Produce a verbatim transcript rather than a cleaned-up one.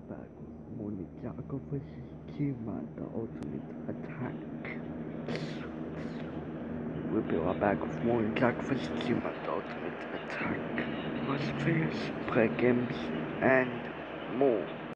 back with Morning Jago versus Kima, the ultimate attack. We'll be right back with Morning Jago versus Kima, the ultimate attack. Must finish, play games, and more.